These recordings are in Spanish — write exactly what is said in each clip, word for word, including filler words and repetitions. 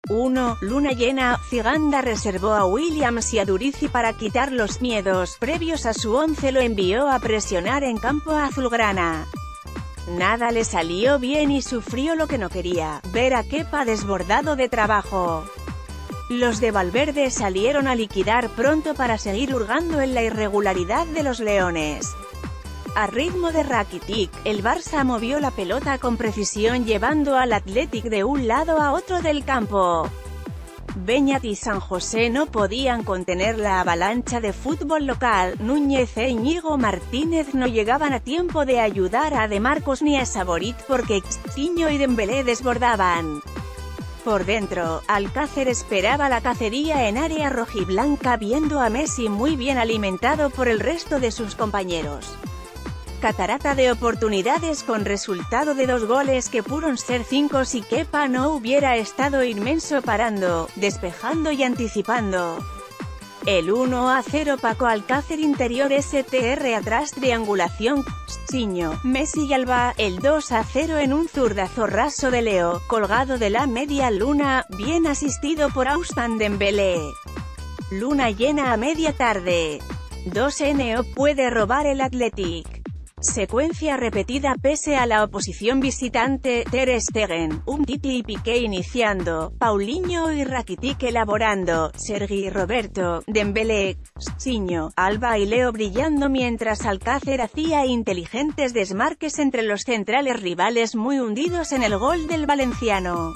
uno. Luna llena. Ciganda reservó a Williams y a Durizi para quitar los miedos previos a su once, lo envió a presionar en campo azulgrana. Nada le salió bien y sufrió lo que no quería, ver a Kepa desbordado de trabajo. Los de Valverde salieron a liquidar pronto para seguir hurgando en la irregularidad de los leones. A ritmo de Rakitic, el Barça movió la pelota con precisión llevando al Athletic de un lado a otro del campo. Beñat y San José no podían contener la avalancha de fútbol local. Núñez e Íñigo Martínez no llegaban a tiempo de ayudar a De Marcos ni a Saborit porque Coutinho y Dembélé desbordaban. Por dentro, Alcácer esperaba la cacería en área rojiblanca viendo a Messi muy bien alimentado por el resto de sus compañeros. Catarata de oportunidades con resultado de dos goles que pudieron ser cinco si Kepa no hubiera estado inmenso parando, despejando y anticipando. El uno a cero Paco Alcácer interior S T R atrás triangulación Coutinho, Messi y Alba. El dos a cero en un zurdazo raso de Leo, colgado de la media luna, bien asistido por Ousmane Dembélé. Luna llena a media tarde. dos N O puede robar el Athletic. Secuencia repetida pese a la oposición visitante. Ter Stegen, Umtiti y Piqué iniciando, Paulinho y Rakitic elaborando, Sergi y Roberto, Dembélé, Coutinho, Alba y Leo brillando mientras Alcácer hacía inteligentes desmarques entre los centrales rivales muy hundidos en el gol del valenciano.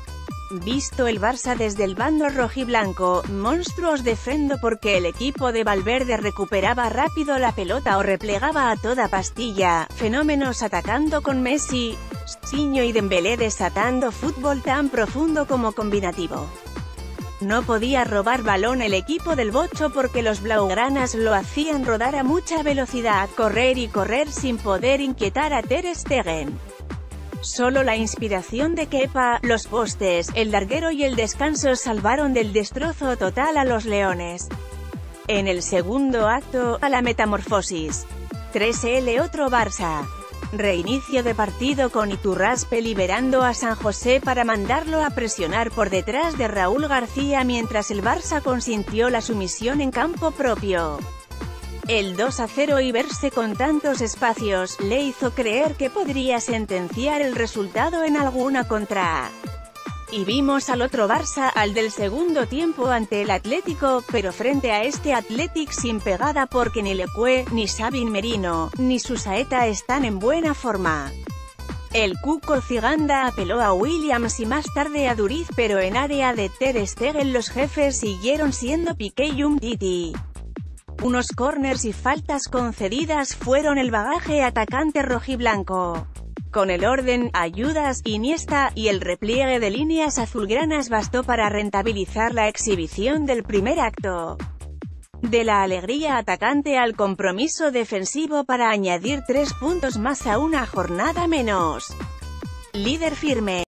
Visto el Barça desde el bando rojiblanco, monstruos defendo porque el equipo de Valverde recuperaba rápido la pelota o replegaba a toda pastilla, fenómenos atacando con Messi, Coutinho y Dembélé desatando fútbol tan profundo como combinativo. No podía robar balón el equipo del Bocho porque los blaugranas lo hacían rodar a mucha velocidad, correr y correr sin poder inquietar a Ter Stegen. Solo la inspiración de Kepa, los postes, el larguero y el descanso salvaron del destrozo total a los leones. En el segundo acto, a la metamorfosis. tres L Otro Barça. Reinicio de partido con Iturraspe liberando a San José para mandarlo a presionar por detrás de Raúl García mientras el Barça consintió la sumisión en campo propio. El dos a cero y verse con tantos espacios, le hizo creer que podría sentenciar el resultado en alguna contra. Y vimos al otro Barça, al del segundo tiempo ante el Atlético, pero frente a este Athletic sin pegada porque ni Leque, ni Sabin Merino, ni Susaeta están en buena forma. El Cuco Ciganda apeló a Williams y más tarde a Duriz pero en área de Ter Stegen los jefes siguieron siendo Piqué y Umtiti. Unos corners y faltas concedidas fueron el bagaje atacante rojiblanco. Con el orden, ayudas, Iniesta, y el repliegue de líneas azulgranas bastó para rentabilizar la exhibición del primer acto. De la alegría atacante al compromiso defensivo para añadir tres puntos más a una jornada menos. Líder firme.